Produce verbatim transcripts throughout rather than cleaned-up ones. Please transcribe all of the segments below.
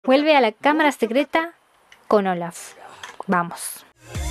Vuelve a la cámara secreta con Olaf. Vamos.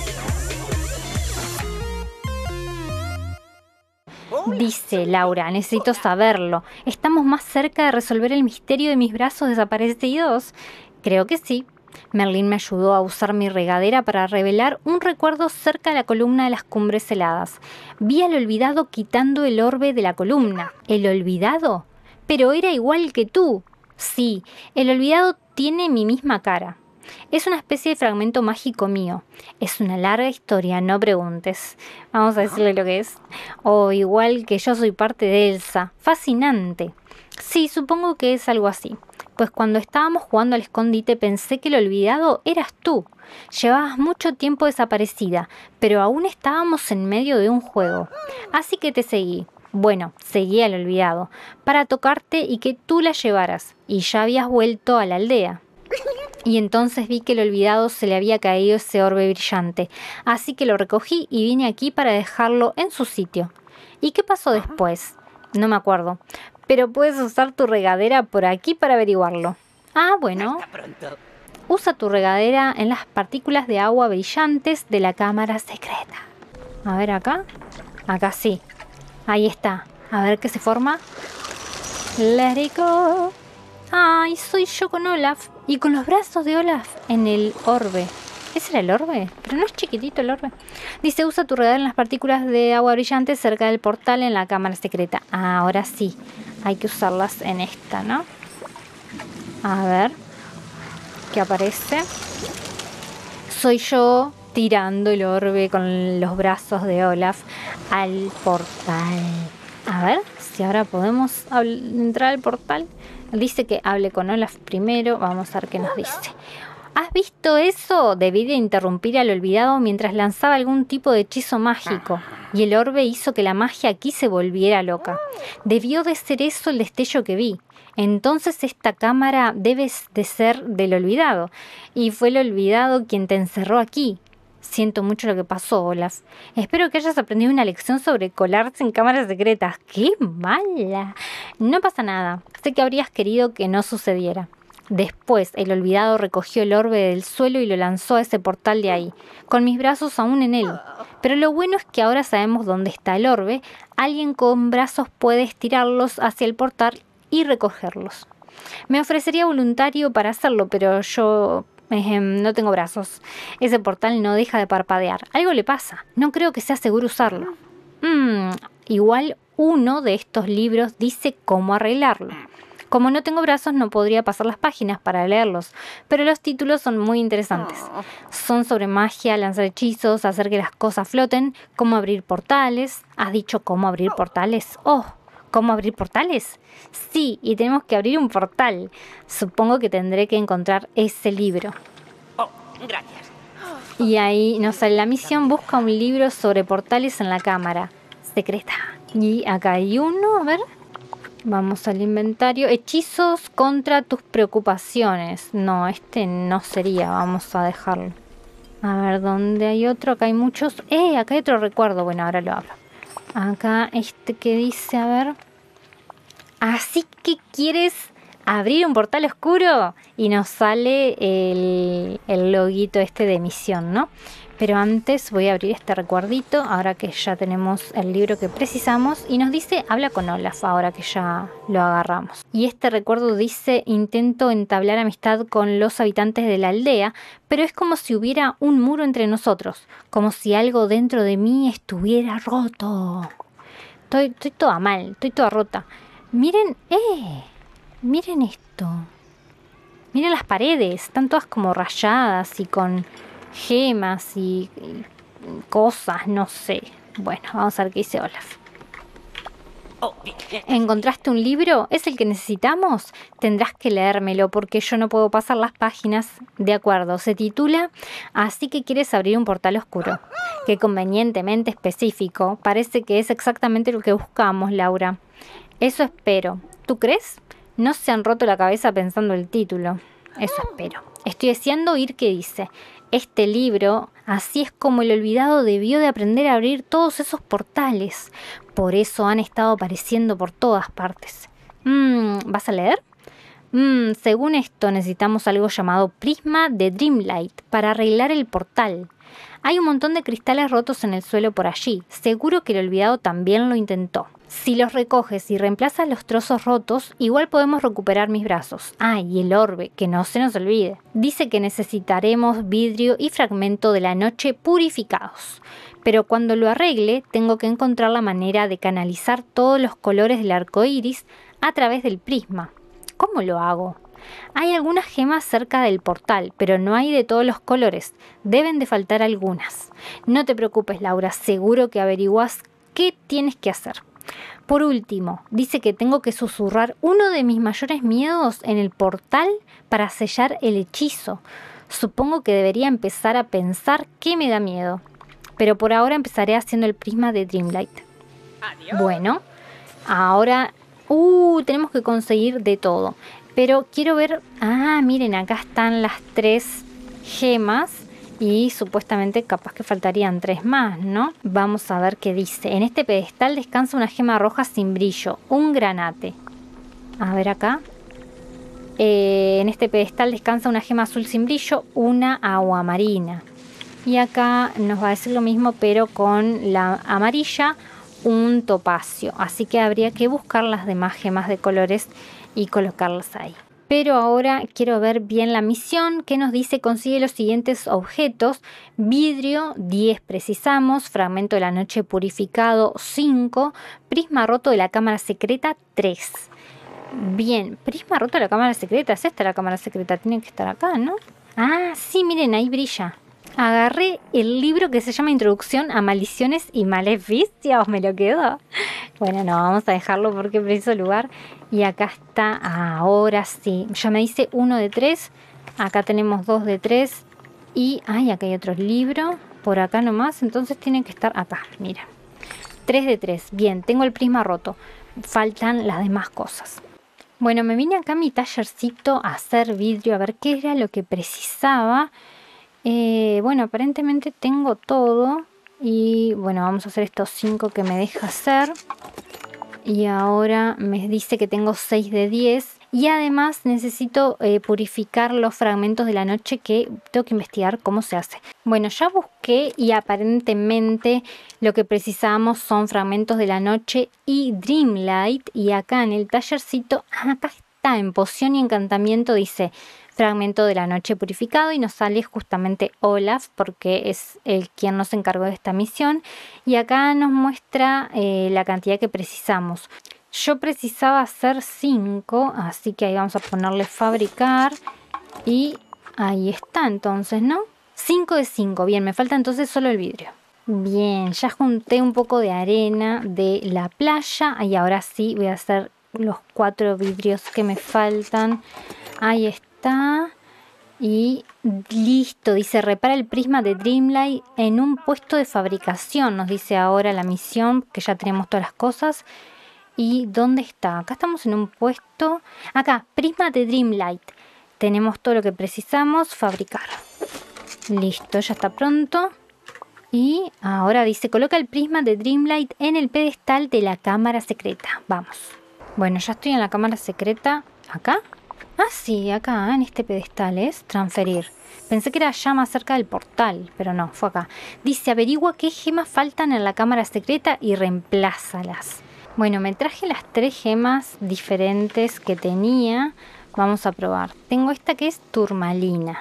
Dice Laura, necesito saberlo. ¿Estamos más cerca de resolver el misterio de mis brazos desaparecidos? Creo que sí. Merlín me ayudó a usar mi regadera para revelar un recuerdo cerca de la columna de las cumbres heladas. Vi al olvidado quitando el orbe de la columna. ¿El olvidado? Pero era igual que tú. Sí, el olvidado tiene mi misma cara. Es una especie de fragmento mágico mío. Es una larga historia, no preguntes. Vamos a decirle lo que es. O igual que yo soy parte de Elsa. Fascinante. Sí, supongo que es algo así. Pues cuando estábamos jugando al escondite pensé que el olvidado eras tú. Llevabas mucho tiempo desaparecida, pero aún estábamos en medio de un juego. Así que te seguí. Bueno, seguí al olvidado, para tocarte y que tú la llevaras, y ya habías vuelto a la aldea. Y entonces vi que el olvidado se le había caído ese orbe brillante, así que lo recogí y vine aquí para dejarlo en su sitio. ¿Y qué pasó después? No me acuerdo, pero puedes usar tu regadera por aquí para averiguarlo. Ah, bueno. Usa tu regadera en las partículas de agua brillantes de la cámara secreta. A ver acá. Acá sí. Ahí está. A ver qué se forma. Let it go. Ay, soy yo con Olaf. Y con los brazos de Olaf en el orbe. ¿Ese era el orbe? Pero no es chiquitito el orbe. Dice, usa tu regadera en las partículas de agua brillante cerca del portal en la cámara secreta. Ah, ahora sí. Hay que usarlas en esta, ¿no? A ver. ¿Qué aparece? Soy yo tirando el orbe con los brazos de Olaf al portal. A ver si ahora podemos entrar al portal. Dice que hable con Olaf primero. Vamos a ver qué nos dice. ¿Has visto eso? Debí de interrumpir al olvidado mientras lanzaba algún tipo de hechizo mágico. Y el orbe hizo que la magia aquí se volviera loca. Debió de ser eso el destello que vi. Entonces esta cámara debe de ser del olvidado. Y fue el olvidado quien te encerró aquí. Siento mucho lo que pasó, Olaf. Espero que hayas aprendido una lección sobre colarse en cámaras secretas. ¡Qué mala! No pasa nada. Sé que habrías querido que no sucediera. Después, el olvidado recogió el orbe del suelo y lo lanzó a ese portal de ahí, con mis brazos aún en él. Pero lo bueno es que ahora sabemos dónde está el orbe. Alguien con brazos puede estirarlos hacia el portal y recogerlos. Me ofrecería voluntario para hacerlo, pero yo... Eh, no tengo brazos. Ese portal no deja de parpadear. Algo le pasa. No creo que sea seguro usarlo. Mm, igual uno de estos libros dice cómo arreglarlo. Como no tengo brazos no podría pasar las páginas para leerlos, pero los títulos son muy interesantes. Son sobre magia, lanzar hechizos, hacer que las cosas floten, cómo abrir portales. ¿Has dicho cómo abrir portales? ¡Oh! ¿Cómo abrir portales? Sí, y tenemos que abrir un portal. Supongo que tendré que encontrar ese libro. Oh, gracias. Y ahí nos sale la misión. Busca un libro sobre portales en la cámara secreta. Y acá hay uno, a ver. Vamos al inventario. Hechizos contra tus preocupaciones. No, este no sería. Vamos a dejarlo. A ver, ¿dónde hay otro? Acá hay muchos. ¡Eh! Acá hay otro recuerdo. Bueno, ahora lo abro. Acá este que dice, a ver. Así que quieres abrir un portal oscuro. Y nos sale el, el loguito este de misión, ¿no? Pero antes voy a abrir este recuerdito. Ahora que ya tenemos el libro que precisamos. Y nos dice, habla con Olaf. Ahora que ya lo agarramos. Y este recuerdo dice, intento entablar amistad con los habitantes de la aldea. Pero es como si hubiera un muro entre nosotros. Como si algo dentro de mí estuviera roto. Estoy, estoy toda mal. Estoy toda rota. Miren, eh. Miren esto. Miren las paredes. Están todas como rayadas y con gemas y, y cosas, no sé. Bueno, vamos a ver qué dice Olaf. Oh, bien, bien. ¿Encontraste un libro? ¿Es el que necesitamos? Tendrás que leérmelo porque yo no puedo pasar las páginas. De acuerdo, se titula Así que quieres abrir un portal oscuro. Qué convenientemente específico. Parece que es exactamente lo que buscamos, Laura. Eso espero. ¿Tú crees? No se han roto la cabeza pensando el título. Eso espero. Estoy deseando oír qué dice. Este libro, así es como el olvidado debió de aprender a abrir todos esos portales. Por eso han estado apareciendo por todas partes. Mm, ¿vas a leer? Mm, según esto necesitamos algo llamado prisma de Dreamlight para arreglar el portal. Hay un montón de cristales rotos en el suelo por allí. Seguro que el olvidado también lo intentó. Si los recoges y reemplazas los trozos rotos, igual podemos recuperar mis brazos. Ah, y el orbe, que no se nos olvide. Dice que necesitaremos vidrio y fragmento de la noche purificados. Pero cuando lo arregle, tengo que encontrar la manera de canalizar todos los colores del arco iris a través del prisma. ¿Cómo lo hago? Hay algunas gemas cerca del portal, pero no hay de todos los colores. Deben de faltar algunas. No te preocupes, Laura, seguro que averiguas qué tienes que hacer. Por último, dice que tengo que susurrar uno de mis mayores miedos en el portal para sellar el hechizo. Supongo que debería empezar a pensar qué me da miedo. Pero por ahora empezaré haciendo el prisma de Dreamlight. Adiós. Bueno, ahora uh, tenemos que conseguir de todo. Pero quiero ver... Ah, miren, acá están las tres gemas. Y supuestamente capaz que faltarían tres más, ¿no? Vamos a ver qué dice. En este pedestal descansa una gema roja sin brillo. Un granate. A ver acá. Eh, en este pedestal descansa una gema azul sin brillo. Una agua marina. Y acá nos va a decir lo mismo, pero con la amarilla, un topacio. Así que habría que buscar las demás gemas de colores y colocarlas ahí. Pero ahora quiero ver bien la misión que nos dice: consigue los siguientes objetos. Vidrio, diez precisamos. Fragmento de la noche purificado, cinco. Prisma roto de la cámara secreta, tres. Bien, prisma roto de la cámara secreta. Es esta la cámara secreta, tiene que estar acá, ¿no? Ah, sí, miren, ahí brilla. Agarré el libro que se llama Introducción a Maldiciones y Maleficios. Me lo quedo. Bueno, no, vamos a dejarlo porque preciso lugar. Y acá está, ahora sí. Ya me dice uno de tres. Acá tenemos dos de tres. Y, ay, acá hay otro libro. Por acá nomás. Entonces tienen que estar acá, mira. tres de tres. Bien, tengo el prisma roto. Faltan las demás cosas. Bueno, me vine acá a mi tallercito a hacer vidrio. A ver qué era lo que precisaba. Eh, bueno, aparentemente tengo todo. Y bueno, vamos a hacer estos cinco que me deja hacer. Y ahora me dice que tengo seis de diez. Y además necesito eh, purificar los fragmentos de la noche, que tengo que investigar cómo se hace. Bueno, ya busqué y aparentemente lo que precisamos son fragmentos de la noche y Dreamlight. Y acá en el tallercito, acá está, en poción y encantamiento dice fragmento de la noche purificado, y nos sale justamente Olaf porque es el quien nos encargó de esta misión. Y acá nos muestra eh, la cantidad que precisamos. Yo precisaba hacer cinco, así que ahí vamos a ponerle fabricar. Y ahí está entonces, ¿no? cinco de cinco, bien, me falta entonces solo el vidrio. Bien, ya junté un poco de arena de la playa. Y ahora sí voy a hacer los cuatro vidrios que me faltan. Ahí está. Y listo, dice repara el prisma de Dreamlight en un puesto de fabricación. Nos dice ahora la misión, que ya tenemos todas las cosas. ¿Y dónde está? Acá estamos en un puesto. Acá, prisma de Dreamlight. Tenemos todo lo que precisamos fabricar. Listo, ya está pronto. Y ahora dice coloca el prisma de Dreamlight en el pedestal de la cámara secreta. Vamos. Bueno, ya estoy en la cámara secreta. ¿Acá? Ah, sí, acá, en este pedestal es transferir. Pensé que era allá más cerca del portal, pero no, fue acá. Dice, averigua qué gemas faltan en la cámara secreta y reemplázalas. Bueno, me traje las tres gemas diferentes que tenía. Vamos a probar. Tengo esta que es turmalina.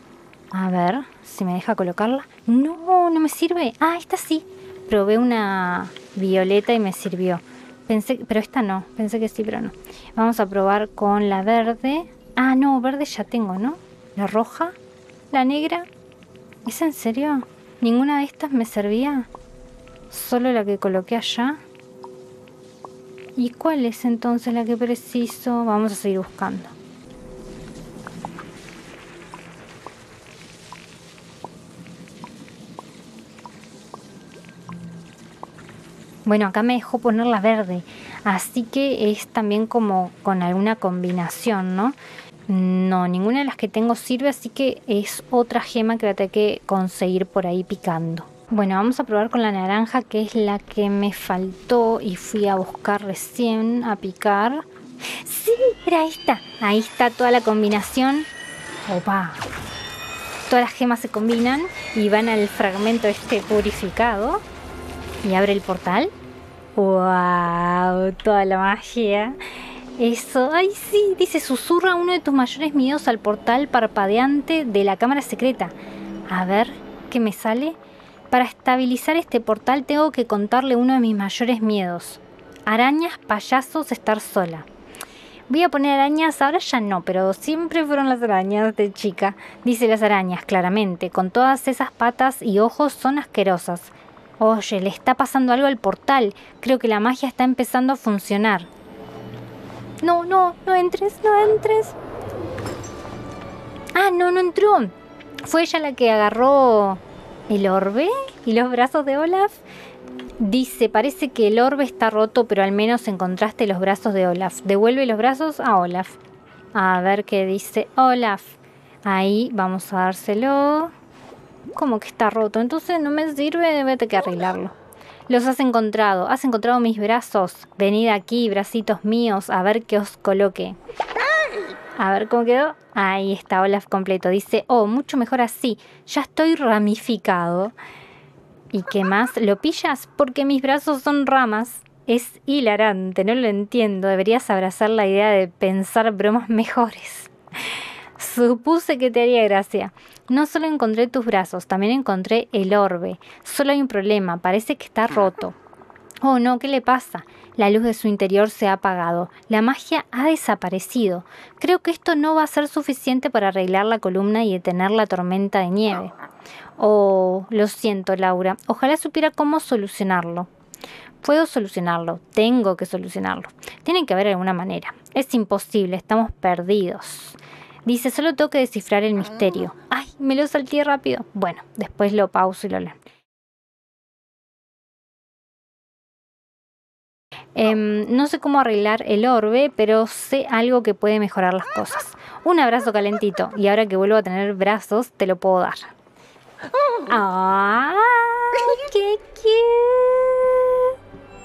A ver si me deja colocarla. No, no me sirve. Ah, esta sí. Probé una violeta y me sirvió. Pensé, pero esta no, pensé que sí, pero no. Vamos a probar con la verde. Ah, no, verde ya tengo, ¿no? La roja, la negra. ¿Es en serio? ¿Ninguna de estas me servía? Solo la que coloqué allá. ¿Y cuál es entonces la que preciso? Vamos a seguir buscando. Bueno, acá me dejó poner la verde, así que es también como con alguna combinación, ¿no? No, ninguna de las que tengo sirve, así que es otra gema que voy a tener que conseguir por ahí picando. Bueno, vamos a probar con la naranja, que es la que me faltó y fui a buscar recién a picar. Sí, era esta. Ahí está toda la combinación. Opa. Todas las gemas se combinan y van al fragmento este purificado. Y abre el portal. ¡Wow! Toda la magia. Eso, ay sí, dice, susurra uno de tus mayores miedos al portal parpadeante de la cámara secreta. A ver, ¿qué me sale? Para estabilizar este portal tengo que contarle uno de mis mayores miedos. Arañas, payasos, estar sola. Voy a poner arañas, ahora ya no, pero siempre fueron las arañas de chica. Dice las arañas, claramente, con todas esas patas y ojos son asquerosas. Oye, le está pasando algo al portal. Creo que la magia está empezando a funcionar. No, no, no entres, no entres. Ah, no, no entró. Fue ella la que agarró el orbe y los brazos de Olaf. Dice, parece que el orbe está roto, pero al menos encontraste los brazos de Olaf. Devuelve los brazos a Olaf. A ver qué dice Olaf. Ahí vamos a dárselo. ¿Cómo que está roto? Entonces no me sirve, debe tener que arreglarlo. Los has encontrado. Has encontrado mis brazos. Venid aquí, bracitos míos, a ver qué os coloque. A ver cómo quedó. Ahí está Olaf completo. Dice, oh, mucho mejor así. Ya estoy ramificado. ¿Y qué más? ¿Lo pillas? Porque mis brazos son ramas. Es hilarante, no lo entiendo. Deberías abrazar la idea de pensar bromas mejores. Supuse que te haría gracia. No solo encontré tus brazos, también encontré el orbe. Solo hay un problema, parece que está roto. Oh no, ¿qué le pasa? La luz de su interior se ha apagado. La magia ha desaparecido. Creo que esto no va a ser suficiente para arreglar la columna y detener la tormenta de nieve. Oh, lo siento, Laura. Ojalá supiera cómo solucionarlo. Puedo solucionarlo. Tengo que solucionarlo. Tiene que haber alguna manera. Es imposible. Estamos perdidos. Dice, solo tengo que descifrar el misterio. ¡Ay! Me lo salté rápido. Bueno, después lo pauso y lo leo. Eh, no sé cómo arreglar el orbe, pero sé algo que puede mejorar las cosas. Un abrazo calentito. Y ahora que vuelvo a tener brazos, te lo puedo dar. ¡Ah! ¡Qué cute!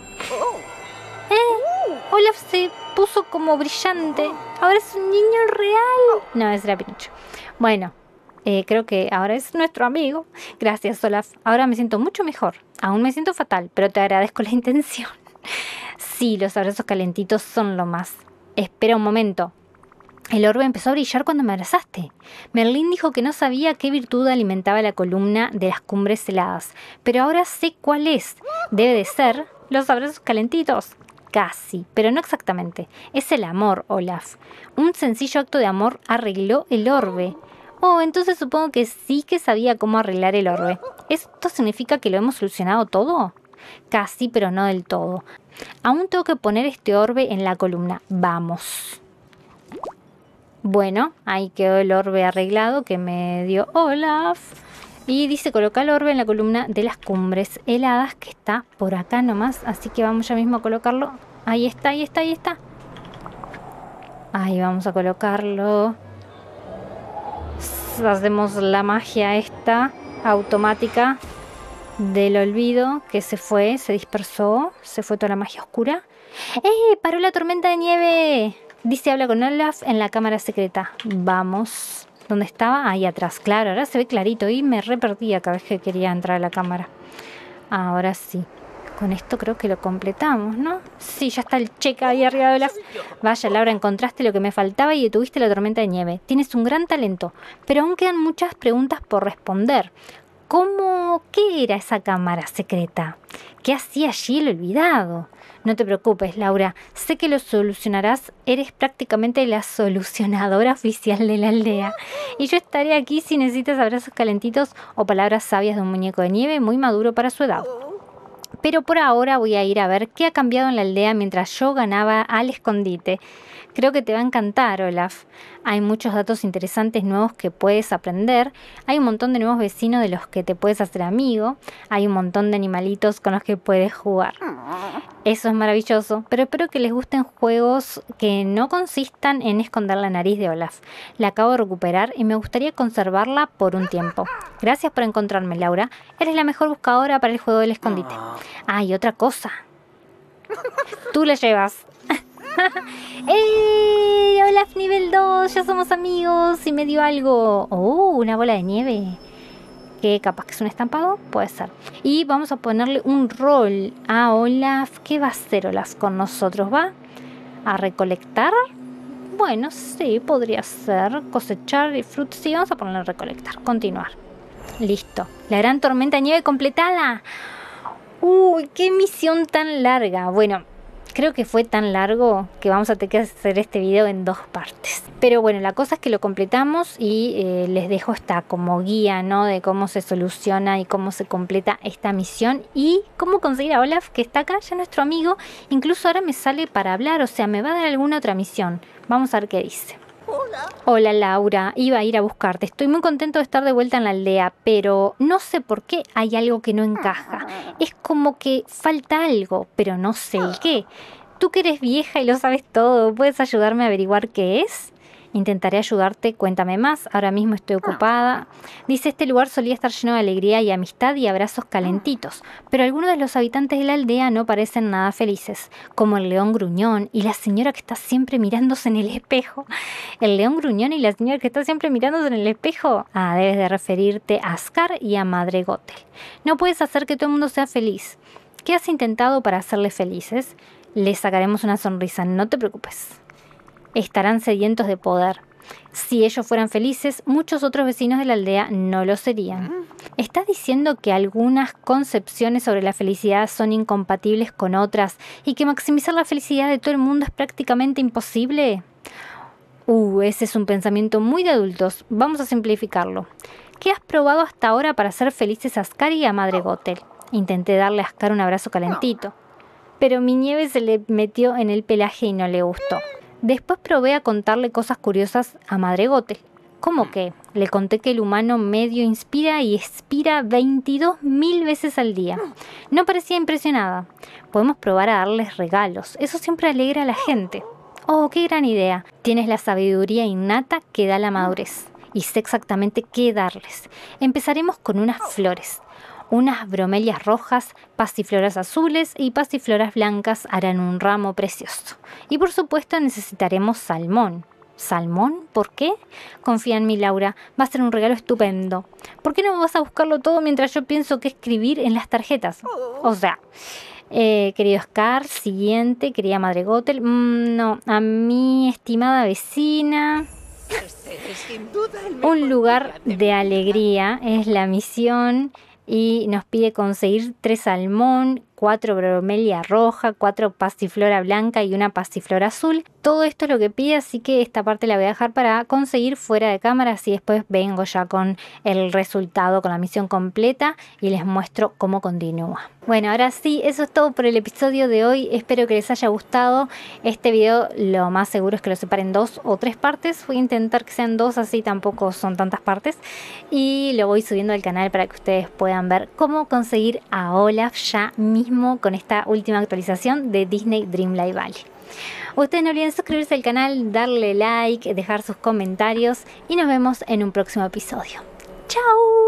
Eh, Olaf se puso como brillante. Ahora es un niño real. No, es era Pinocho. Bueno, eh, creo que ahora es nuestro amigo. Gracias, Olaf. Ahora me siento mucho mejor. Aún me siento fatal, pero te agradezco la intención. Sí, los abrazos calentitos son lo más. Espera un momento. El orbe empezó a brillar cuando me abrazaste. Merlín dijo que no sabía qué virtud alimentaba la columna de las cumbres heladas, pero ahora sé cuál es. Debe de ser los abrazos calentitos. Casi, pero no exactamente. Es el amor, Olaf. Un sencillo acto de amor arregló el orbe. Oh, entonces supongo que sí que sabía cómo arreglar el orbe. ¿Esto significa que lo hemos solucionado todo? Casi, pero no del todo. Aún tengo que poner este orbe en la columna. Vamos. Bueno, ahí quedó el orbe arreglado que me dio Olaf. Y dice, coloca el orbe en la columna de las cumbres heladas, que está por acá nomás. Así que vamos ya mismo a colocarlo. Ahí está, ahí está, ahí está. Ahí vamos a colocarlo. Hacemos la magia esta, automática, del olvido, que se fue, se dispersó. Se fue toda la magia oscura. ¡Eh! ¡Paró la tormenta de nieve! Dice, habla con Olaf en la cámara secreta. Vamos. ¿Dónde estaba? Ahí atrás. Claro, ahora se ve clarito. Y me re perdía cada vez que quería entrar a la cámara. Ahora sí. Con esto creo que lo completamos, ¿no? Sí, ya está el check ahí arriba de Olaf. Vaya, Laura, encontraste lo que me faltaba y detuviste la tormenta de nieve. Tienes un gran talento. Pero aún quedan muchas preguntas por responder. ¿Cómo? ¿Qué era esa cámara secreta? ¿Qué hacía allí el olvidado? No te preocupes, Laura. Sé que lo solucionarás. Eres prácticamente la solucionadora oficial de la aldea. Y yo estaré aquí si necesitas abrazos calentitos o palabras sabias de un muñeco de nieve muy maduro para su edad. Pero por ahora voy a ir a ver qué ha cambiado en la aldea mientras yo ganaba al escondite. Creo que te va a encantar, Olaf. Hay muchos datos interesantes nuevos que puedes aprender. Hay un montón de nuevos vecinos de los que te puedes hacer amigo. Hay un montón de animalitos con los que puedes jugar. Eso es maravilloso, pero espero que les gusten juegos que no consistan en esconder la nariz de Olaf. La acabo de recuperar y me gustaría conservarla por un tiempo. Gracias por encontrarme, Laura. Eres la mejor buscadora para el juego del escondite. Ah, y otra cosa. Tú la llevas. ¡Eh! Olaf nivel dos, ya somos amigos y me dio algo. ¡Oh! Una bola de nieve. Que capaz que es un estampado, puede ser. Y vamos a ponerle un rol a Olaf. ¿Qué va a hacer Olaf con nosotros? ¿Va a recolectar? Bueno, sí, podría ser. Cosechar frutos. Sí, vamos a ponerle recolectar. Continuar. Listo. La gran tormenta de nieve completada. Uy, qué misión tan larga. Bueno, creo que fue tan largo que vamos a tener que hacer este video en dos partes. Pero bueno, la cosa es que lo completamos y eh, les dejo esta como guía, ¿no? De cómo se soluciona y cómo se completa esta misión y cómo conseguir a Olaf, que está acá, ya nuestro amigo. Incluso ahora me sale para hablar, o sea, me va a dar alguna otra misión. Vamos a ver qué dice. Hola. Hola Laura, iba a ir a buscarte. Estoy muy contento de estar de vuelta en la aldea, pero no sé por qué hay algo que no encaja. Es como que falta algo, pero no sé el qué. Tú que eres vieja y lo sabes todo, ¿puedes ayudarme a averiguar qué es? Intentaré ayudarte, cuéntame más, ahora mismo estoy ocupada. Dice, este lugar solía estar lleno de alegría y amistad y abrazos calentitos, pero algunos de los habitantes de la aldea no parecen nada felices, como el león gruñón y la señora que está siempre mirándose en el espejo. ¿El león gruñón y la señora que está siempre mirándose en el espejo? Ah, debes de referirte a Ascar y a Madre Gothel. No puedes hacer que todo el mundo sea feliz. ¿Qué has intentado para hacerles felices? Les sacaremos una sonrisa, no te preocupes. Estarán sedientos de poder. Si ellos fueran felices, muchos otros vecinos de la aldea no lo serían. ¿Estás diciendo que algunas concepciones sobre la felicidad son incompatibles con otras y que maximizar la felicidad de todo el mundo es prácticamente imposible? Uh, ese es un pensamiento muy de adultos. Vamos a simplificarlo. ¿Qué has probado hasta ahora para hacer felices a Ascar y a Madre Gothel? Intenté darle a Ascar un abrazo calentito, pero mi nieve se le metió en el pelaje y no le gustó. Después probé a contarle cosas curiosas a Madre Gothel. ¿Cómo que? Le conté que el humano medio inspira y expira veintidós mil veces al día. No parecía impresionada. Podemos probar a darles regalos. Eso siempre alegra a la gente. Oh, qué gran idea. Tienes la sabiduría innata que da la madurez. Y sé exactamente qué darles. Empezaremos con unas flores. Unas bromelias rojas, pasifloras azules y pasifloras blancas harán un ramo precioso. Y por supuesto necesitaremos salmón. ¿Salmón? ¿Por qué? Confía en mí, Laura. Va a ser un regalo estupendo. ¿Por qué no vas a buscarlo todo mientras yo pienso qué escribir en las tarjetas? O sea, eh, querido Ascar, siguiente, querida Madre Gothel. Mm, no, a mi estimada vecina. Un lugar de alegría es la misión. Y nos pide conseguir tres salmón, cuatro bromelia roja, cuatro pasiflora blanca y una pasiflora azul. Todo esto es lo que pide, así que esta parte la voy a dejar para conseguir fuera de cámara, así después vengo ya con el resultado, con la misión completa y les muestro cómo continúa. Bueno, ahora sí, eso es todo por el episodio de hoy. Espero que les haya gustado. Este video lo más seguro es que lo separen en dos o tres partes. Voy a intentar que sean dos, así tampoco son tantas partes. Y lo voy subiendo al canal para que ustedes puedan ver cómo conseguir a Olaf ya mismo con esta última actualización de Disney Dreamlight Valley. Ustedes no olviden suscribirse al canal, darle like, dejar sus comentarios y nos vemos en un próximo episodio. ¡Chao!